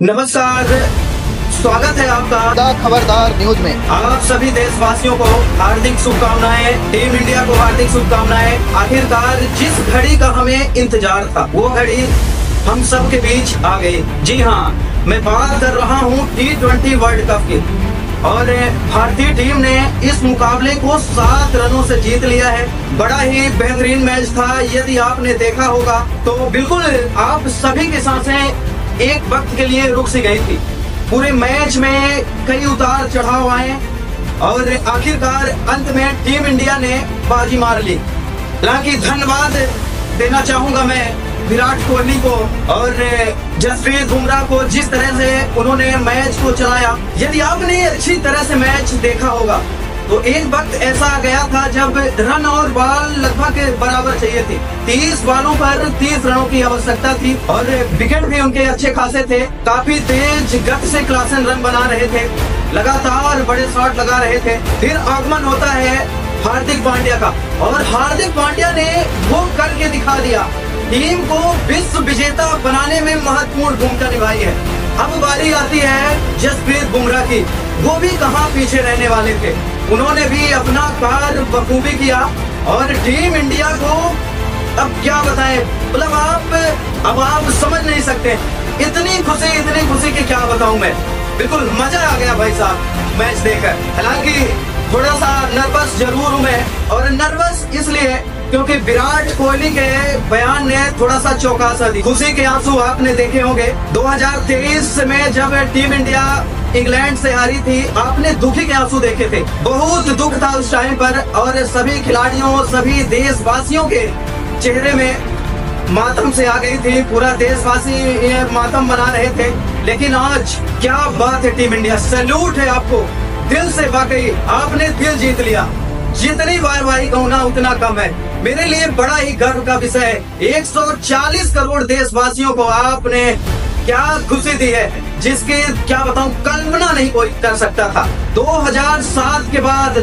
नमस्कार, स्वागत है आपका खबरदार न्यूज में। आप सभी देशवासियों को हार्दिक शुभकामनाएं, टीम इंडिया को हार्दिक शुभकामनाएं। आखिरकार जिस घड़ी का हमें इंतजार था वो घड़ी हम सब के बीच आ गई। जी हाँ, मैं बात कर रहा हूँ T20 वर्ल्ड कप की और भारतीय टीम ने इस मुकाबले को 7 रनों से जीत लिया है। बड़ा ही बेहतरीन मैच था। यदि आपने देखा होगा तो बिल्कुल आप सभी की सांसें एक वक्त के लिए रुक सी गई थी। पूरे मैच में कई उतार चढ़ाव आए और आखिरकार अंत में टीम इंडिया ने बाजी मार ली। हालांकि धन्यवाद देना चाहूंगा मैं विराट कोहली को और जसप्रीत बुमराह को, जिस तरह से उन्होंने मैच को चलाया। यदि आपने अच्छी तरह से मैच देखा होगा तो एक वक्त ऐसा गया था जब रन और बॉल लगभग बराबर चाहिए थी। 30 बॉलों पर 30 रनों की आवश्यकता थी और विकेट भी उनके अच्छे खासे थे। काफी तेज गति से क्लासन रन बना रहे थे, लगातार बड़े शॉट लगा रहे थे। फिर आगमन होता है हार्दिक पांड्या का और हार्दिक पांड्या ने वो करके दिखा दिया। टीम को विश्व विजेता बनाने में महत्वपूर्ण भूमिका निभाई है। अब बारी आती है जसप्रीत बुमराह की। वो भी कहां पीछे रहने वाले थे, उन्होंने भी अपना कार्य बखूबी किया और टीम इंडिया को अब क्या बताएं, मतलब आप समझ नहीं सकते। इतनी खुशी की क्या बताऊं मैं। बिल्कुल मजा आ गया भाई साहब मैच देखकर। हालांकि थोड़ा सा नर्वस जरूर हूं मैं, और नर्वस इसलिए क्योंकि विराट कोहली के बयान ने थोड़ा सा चौंका दी। खुशी के आंसू आपने देखे होंगे 2023 में जब टीम इंडिया इंग्लैंड से हारी थी, आपने दुखी के आंसू देखे थे। बहुत दुख था उस टाइम पर और सभी खिलाड़ियों, सभी देशवासियों के चेहरे में मातम से आ गई थी। पूरा देशवासी ये मातम मना रहे थे। लेकिन आज क्या बात है टीम इंडिया, सैल्यूट है आपको दिल से। वाकई आपने दिल जीत लिया। जितनी वाहवाही कहूं ना उतना कम है। मेरे लिए बड़ा ही गर्व का विषय है। 140 करोड़ देशवासियों को आपने क्या खुशी दी है, जिसकी क्या बताऊं, कल्पना नहीं कोई कर सकता था। 2007 के बाद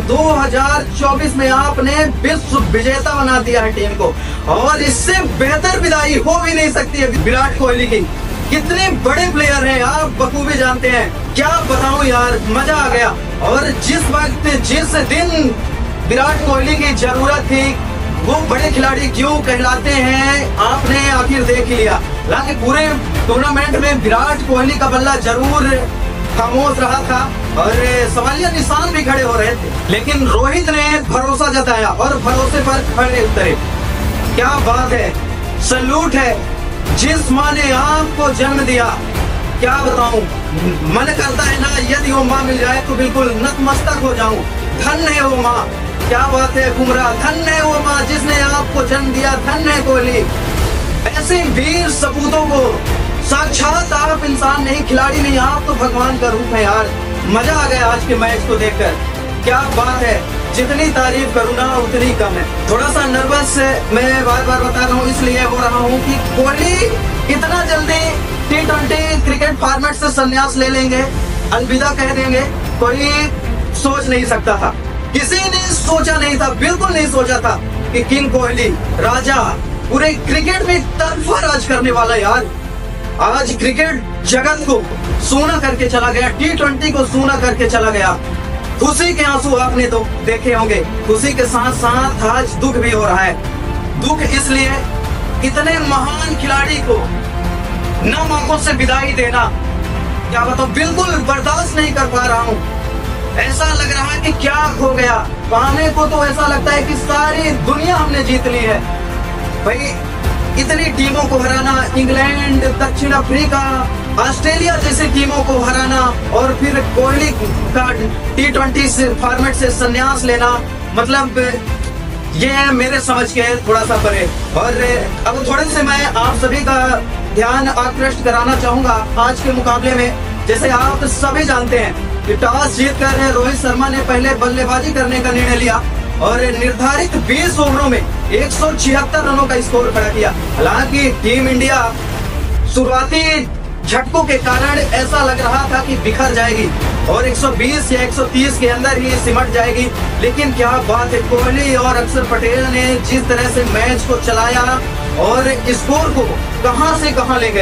2024 में आपने विश्व विजेता बना दिया है टीम को, और इससे बेहतर विदाई हो भी नहीं सकती है विराट कोहली की। कितने बड़े प्लेयर हैं आप बखूबी जानते हैं। क्या बताऊं यार, मजा आ गया। और जिस वक्त जिस दिन विराट कोहली की जरूरत थी, वो बड़े खिलाड़ी क्यों कहलाते हैं आपने आखिर देख लिया। हालांकि पूरे टूर्नामेंट में विराट कोहली का बल्ला जरूर खामोश रहा था और सवालिया निशान भी खड़े हो रहे थे, लेकिन रोहित ने भरोसा जताया और भरोसे पर खड़े उतरे। क्या बात है, सैल्यूट है। जिस माँ ने आपको जन्म दिया, क्या बताऊं, मन करता है ना यदि वो माँ मिल जाए तो बिल्कुल नतमस्तक हो जाऊं। धन्य है वो माँ। क्या बात है बुमराह, धन्य है वो माँ जिसने आपको जन्म दिया। धन्य है कोहली। ऐसे वीर सपूतों को, साक्षात आप इंसान नहीं, खिलाड़ी नहीं, आप तो भगवान का रूप है यार। मजा आ गया आज के मैच को देखकर। क्या बात है, जितनी तारीफ करूँ ना उतनी कम है। थोड़ा सा नर्वस मैं बार बार बता रहा हूँ इसलिए हो रहा हूँ कि कोहली इतना जल्दी T20 क्रिकेट फॉर्मेट से संन्यास ले लेंगे, अलविदा कह देंगे, कोई सोच नहीं सकता था। किसी ने सोचा नहीं था, बिल्कुल नहीं सोचा था कि किंग कोहली, राजा, पूरे क्रिकेट में तरफा राज करने वाला यार आज क्रिकेट जगत को सूना करके चला गया। T20 को सूना करके चला गया। खुशी के आंसू आपने तो देखे होंगे। खुशी के साथ साथ आज दुख भी हो रहा है। दुख इसलिए, इतने महान खिलाड़ी को नम आंखों से विदाई देना, क्या बताऊं, बिल्कुल बर्दाश्त नहीं कर पा रहा हूँ। ऐसा लग रहा है कि क्या हो गया। पाने को तो ऐसा लगता है कि सारी दुनिया हमने जीत ली है भाई। इतनी टीमों को हराना, इंग्लैंड, दक्षिण अफ्रीका, ऑस्ट्रेलिया जैसी टीमों को हराना और फिर कोहली का T20 फॉर्मेट से संन्यास लेना, मतलब ये मेरे समझ के थोड़ा सा परे। और अब थोड़े से मैं आप सभी का ध्यान आकृष्ट कराना चाहूंगा आज के मुकाबले में। जैसे आप सभी जानते हैं कि टॉस जीतकर रोहित शर्मा ने पहले बल्लेबाजी करने का निर्णय लिया और निर्धारित 20 ओवरों में 176 रनों का स्कोर खड़ा किया। हालांकि टीम इंडिया शुरुआती झटकों के कारण ऐसा लग रहा था कि बिखर जाएगी और 120 या 130 के अंदर ही सिमट जाएगी, लेकिन क्या बात है, कोहली और अक्षर पटेल ने जिस तरह से मैच को चलाया और स्कोर को कहां से कहां ले गए।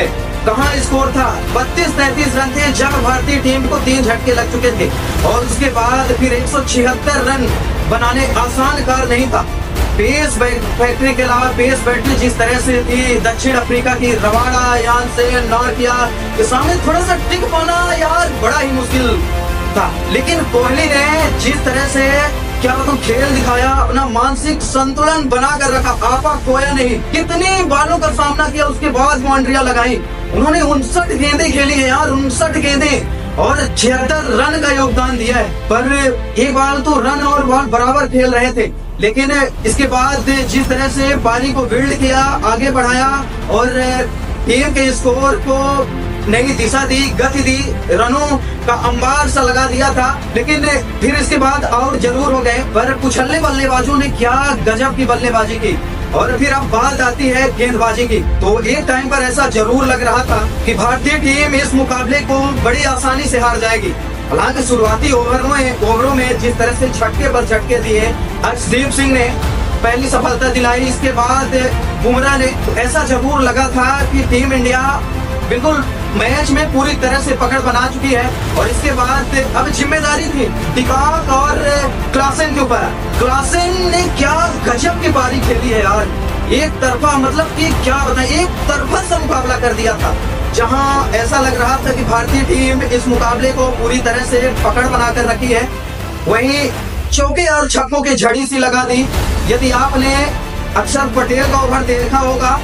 कहाँ स्कोर था, 32-33 रन थे जब भारतीय टीम को 3 झटके लग चुके थे और उसके बाद फिर 176 रन बनाने आसान कार्य नहीं था। पेस फैक्ट्री के अलावा पेस बैटरी जिस तरह से थी दक्षिण अफ्रीका की, रवाडा, यानसेन, नॉर्किया के सामने थोड़ा सा टिक पाना यार बड़ा ही मुश्किल था। लेकिन कोहली ने जिस तरह से क्या मतलब खेल दिखाया, अपना मानसिक संतुलन बना कर रखा, आपा खोया नहीं। कितने बालों का सामना किया, उसके बाद बाउंड्रियां लगाई। उन्होंने 59 गेंदें खेली है यार, 59 गेंदें और 76 रन का योगदान दिया है। पर एक बार तो रन और बॉल बराबर खेल रहे थे, लेकिन इसके बाद जिस तरह से पारी को बिल्ड किया, आगे बढ़ाया और टीम के स्कोर को नई दिशा दी, गति दी, रनों का अंबार सा लगा दिया था। लेकिन फिर इसके बाद आउट जरूर हो गए, पर कुछल्ले बल्लेबाजों ने क्या गजब की बल्लेबाजी की। और फिर अब बात आती है गेंदबाजी की, तो एक टाइम पर ऐसा जरूर लग रहा था कि भारतीय टीम इस मुकाबले को बड़ी आसानी से हार जाएगी। हालांकि शुरुआती ओवरों में जिस तरह से झटके पर झटके दिए, अर्शदीप सिंह ने पहली सफलता दिलाई, इसके बाद बुमराह ने, ऐसा जरूर लगा था कि टीम इंडिया बिल्कुल मैच में पूरी तरह से पकड़ बना चुकी है। और इसके बाद अब जिम्मेदारी थी डिकॉक और क्लासेन के ऊपर। क्लासेन ने क्या गजब की पारी खेली है यार, एक तरफा, मतलब कि क्या बताएं, एक तरफा सा मुकाबला कर दिया था, जहां ऐसा लग रहा था कि भारतीय टीम इस मुकाबले को पूरी तरह से पकड़ बनाकर रखी है। वहीं चौके और छक्कों की झड़ी सी लगा दी। यदि आपने अक्षर पटेल का ओवर देखा होगा,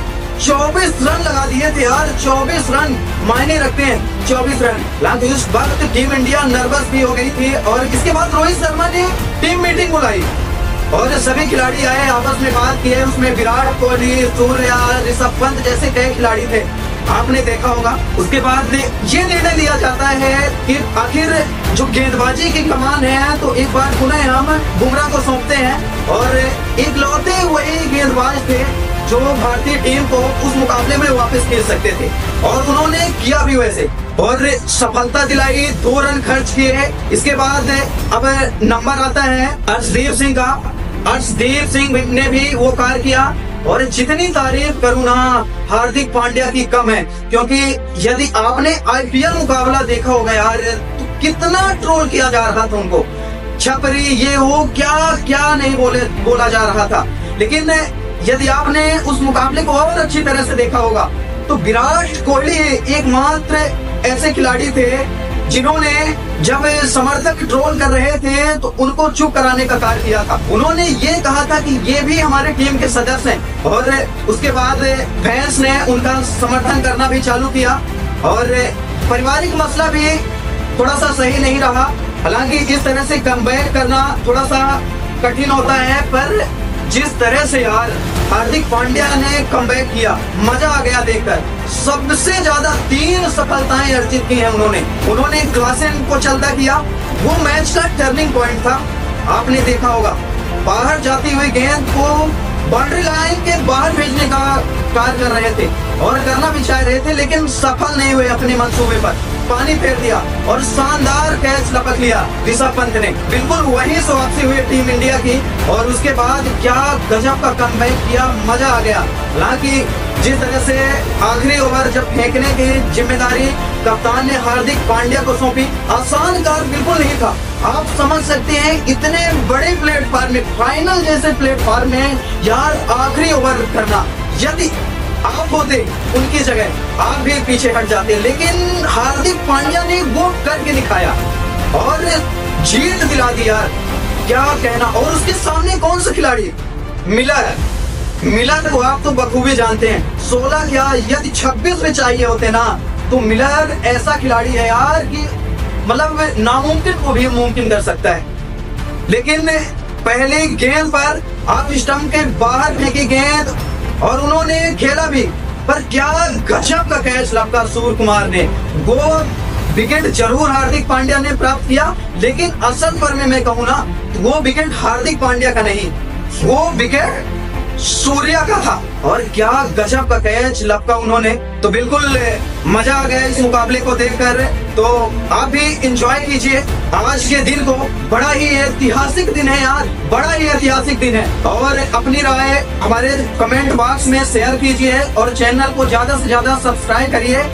24 रन लगा दिए थे यार, 24 रन मायने रखते हैं, 24 रन। हालांकि उस वक्त टीम इंडिया नर्वस भी हो गई थी और इसके बाद रोहित शर्मा ने टीम मीटिंग बुलाई और सभी खिलाड़ी आए, आपस में बात की है। उसमें विराट कोहली, सूर्या, ऋषभ पंत जैसे कई खिलाड़ी थे, आपने देखा होगा। उसके बाद ये निर्णय लिया जाता है कि आखिर जो गेंदबाजी की कमान है तो एक बार पुनः हम बुमराह को सौंपते हैं। और इकलौते वही गेंदबाज थे जो भारतीय टीम को उस मुकाबले में वापस खेल सकते थे और उन्होंने किया भी वैसे और सफलता दिलाई, 2 रन खर्च किए। इसके बाद अब नंबर आता है अर्शदीप सिंह का। अर्शदीप सिंह ने भी वो कार्य किया और जितनी तारीफ करूँ ना हार्दिक पांड्या की कम है, क्योंकि यदि आपने आईपीएल मुकाबला देखा होगा यार तो कितना ट्रोल किया जा रहा था उनको, छपरी ये हो क्या क्या नहीं बोला जा रहा था। लेकिन यदि आपने उस मुकाबले को और अच्छी तरह से देखा होगा तो विराट कोहली एकमात्र ऐसे खिलाड़ी थे जिन्होंने जब समर्थक ट्रोल कर रहे थे तो उनको चुप कराने का कार्य किया था। उन्होंने ये कहा था कि ये भी हमारे टीम के सदस्य हैं और उसके बाद फैंस ने उनका समर्थन करना भी चालू किया और पारिवारिक मसला भी थोड़ा सा सही नहीं रहा। हालांकि इस तरह से कमबैक करना थोड़ा सा कठिन होता है, पर जिस तरह से यार हार्दिक पांड्या ने कमबैक किया, मजा आ गया देखकर। सबसे ज्यादा 3 सफलताएं अर्जित की हैं उन्होंने क्लासेन को चलता किया, वो मैच का टर्निंग पॉइंट था, आपने देखा होगा। बाहर जाती हुई गेंद को बाउंड्री लाइन के बाहर भेजने का कार्य कर रहे थे और करना भी चाह रहे थे, लेकिन सफल नहीं हुए अपने मंसूबे पर। पानी फेर दिया और शानदार कैच लपक लिया ऋषभ पंत ने। बिल्कुल वही से वापसी हुई टीम इंडिया की और उसके बाद क्या गजब का कमबैक किया, मजा आ गया। हालांकि जिस तरह से आखिरी ओवर जब फेंकने की जिम्मेदारी कप्तान ने हार्दिक पांड्या को सौंपी, आसान कार्य बिल्कुल नहीं था। आप समझ सकते हैं इतने बड़े प्लेटफॉर्म में, फाइनल जैसे प्लेटफॉर्म में यार आखिरी ओवर करना, यदि आप होते उनकी जगह आप भी पीछे हट जाते, लेकिन हार्दिक पांड्या ने वो करके दिखाया और जीत दिला दी यार, क्या कहना। और उसके सामने कौन सा खिलाड़ी, मिलर को आप तो बखूबी जानते हैं, 16 क्या यदि 26 में चाहिए होते ना तो मिलर ऐसा खिलाड़ी है यार कि मतलब नामुमकिन को भी मुमकिन कर सकता है। लेकिन पहली गेंद पर आप स्टंप के बाहर फेंकी गेंद और उन्होंने खेला भी, पर क्या गजब का कैच लपका सूर्य कुमार ने। वो विकेट जरूर हार्दिक पांड्या ने प्राप्त किया, लेकिन असल पर में मैं कहूँ ना तो वो विकेट हार्दिक पांड्या का नहीं, वो विकेट सूर्या का था। और क्या गजब का कैच लपका उन्होंने, तो बिल्कुल मजा आ गया इस मुकाबले को देखकर। तो आप भी एंजॉय कीजिए आज के दिन को, बड़ा ही ऐतिहासिक दिन है यार, बड़ा ही ऐतिहासिक दिन है। और अपनी राय हमारे कमेंट बॉक्स में शेयर कीजिए और चैनल को ज्यादा से ज्यादा सब्सक्राइब करिए।